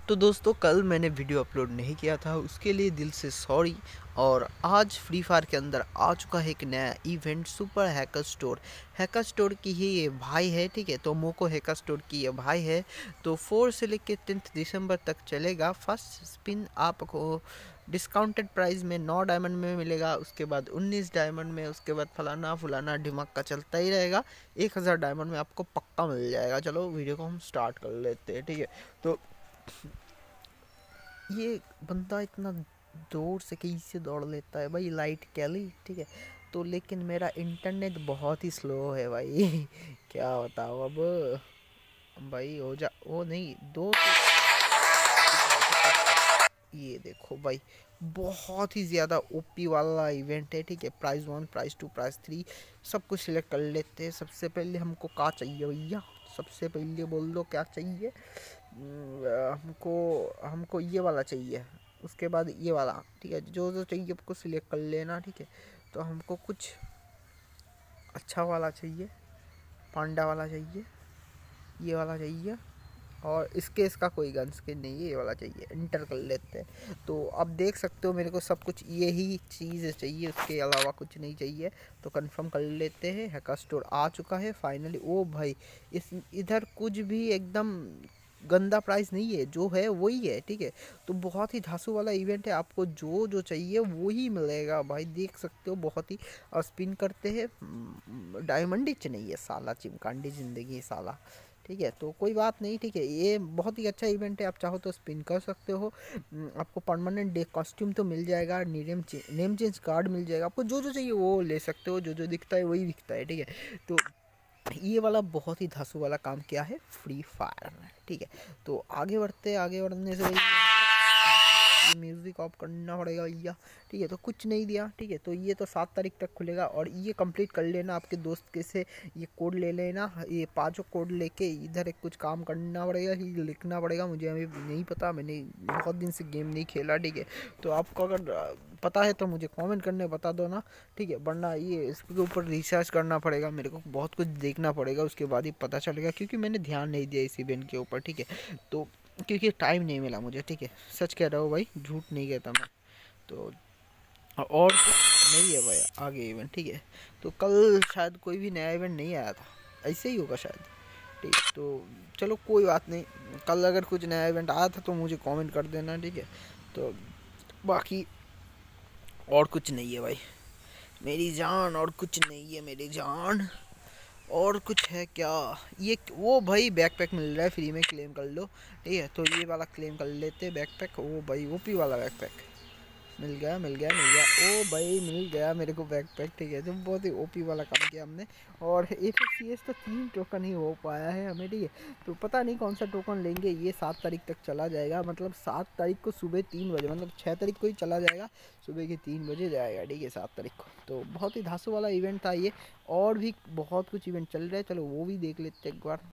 तो दोस्तों कल मैंने वीडियो अपलोड नहीं किया था, उसके लिए दिल से सॉरी। और आज फ्री फायर के अंदर आ चुका है एक नया event, super hacker store. Hacker store की ही ये भाई है, ठीक है। तो मोको हैकर स्टोर की ये भाई है। तो 4 से लेकर 10 दिसंबर तक चलेगा। फर्स्ट स्पिन आपको डिस्काउंटेड प्राइस में 9 डायमंड में मिलेगा, उसके बाद 19 डायमंड में, उसके बाद फलाना फुलाना ढिमक का चलता ही रहेगा। 1000 डायमंड में आपको पक्का मिल जाएगा। चलो वीडियो को हम स्टार्ट कर लेते हैं, ठीक है। तो ये बंदा इतना जोर से कैसे दौड़ लेता है भाई, लाइट कैली, ठीक है। तो लेकिन मेरा इंटरनेट बहुत ही स्लो है भाई क्या बताओ अब भाई। हो जा वो नहीं दो तो ये देखो भाई, बहुत ही ज़्यादा ओपी वाला इवेंट है, ठीक है। प्राइस 1, प्राइस 2, प्राइस 3 सब कुछ सिलेक्ट कर लेते हैं। सबसे पहले हमको क्या चाहिए भैया? सबसे पहले बोल दो क्या चाहिए। हमको हमको ये वाला चाहिए, उसके बाद ये वाला, ठीक है। जो जो चाहिए आपको सिलेक्ट कर लेना, ठीक है। तो हमको कुछ अच्छा वाला चाहिए, पांडा वाला चाहिए, ये वाला चाहिए, और इसका कोई गन स्किन नहीं है, ये वाला चाहिए। इंटर कर लेते हैं। तो अब देख सकते हो मेरे को सब कुछ यही चीज़ चाहिए, उसके अलावा कुछ नहीं चाहिए। तो कंफर्म कर लेते हैं। हैकर स्टोर आ चुका है फाइनली। ओ भाई, इस इधर कुछ भी एकदम गंदा प्राइस नहीं है, जो है वही है, ठीक है। तो बहुत ही धांसू वाला इवेंट है, आपको जो जो चाहिए वो ही मिलेगा भाई। देख सकते हो बहुत ही। और स्पिन करते हैं, डायमंड इच नहीं है साला, चिमकांडी ज़िंदगी साला, ठीक है। तो कोई बात नहीं, ठीक है। ये बहुत ही अच्छा इवेंट है, आप चाहो तो स्पिन कर सकते हो। आपको परमानेंट डे कॉस्ट्यूम तो मिल जाएगा, नेम चेंज कार्ड मिल जाएगा। आपको जो जो चाहिए वो ले सकते हो, जो जो दिखता है वही दिखता है, ठीक है। तो ये वाला बहुत ही धांसू वाला काम किया है फ्री फायर में, ठीक है। तो आगे बढ़ते, आगे बढ़ने से ये म्यूज़िक ऑफ करना पड़ेगा भैया, ठीक है। तो कुछ नहीं दिया, ठीक है। तो ये तो 7 तारीख तक खुलेगा, और ये कंप्लीट कर लेना आपके दोस्त के से, ये कोड ले लेना। ये 5 कोड लेके इधर एक कुछ काम करना पड़ेगा, ये लिखना पड़ेगा। मुझे अभी नहीं पता, मैंने बहुत दिन से गेम नहीं खेला, ठीक है। तो आपको अगर पता है तो मुझे कमेंट करने बता दो ना, ठीक है। वरना ये इसके ऊपर रिसर्च करना पड़ेगा, मेरे को बहुत कुछ देखना पड़ेगा, उसके बाद ही पता चलेगा, क्योंकि मैंने ध्यान नहीं दिया इस इवेंट के ऊपर, ठीक है। तो क्योंकि टाइम नहीं मिला मुझे, ठीक है। सच कह रहा हूँ भाई, झूठ नहीं कहता मैं। तो और नहीं है भाई आगे इवेंट, ठीक है। तो कल शायद कोई भी नया इवेंट नहीं आया था, ऐसे ही होगा शायद, ठीक। तो चलो कोई बात नहीं, कल अगर कुछ नया इवेंट आया था तो मुझे कमेंट कर देना, ठीक है। तो बाकी और कुछ नहीं है भाई मेरी जान, और कुछ नहीं है मेरी जान। और कुछ है क्या? ये वो भाई बैकपैक मिल रहा है फ्री में, क्लेम कर लो, ठीक है। तो ये वाला क्लेम कर लेते बैकपैक। ओ भाई ओपी वाला बैकपैक मिल गया, मिल गया, मिल गया। ओ भाई मिल गया मेरे को बैकपैक, ठीक है। तो बहुत ही ओपी वाला काम किया हमने। और AFCS तो 3 टोकन ही हो पाया है हमें, ठीक है। तो पता नहीं कौन सा टोकन लेंगे। ये 7 तारीख तक चला जाएगा, मतलब 7 तारीख को सुबह 3 बजे, मतलब 6 तारीख को ही चला जाएगा, सुबह के 3 बजे जाएगा, ठीक है, 7 तारीख को। तो बहुत ही धांसू वाला इवेंट था ये। और भी बहुत कुछ इवेंट चल रहा है, चलो वो भी देख लेते हैं एक बार।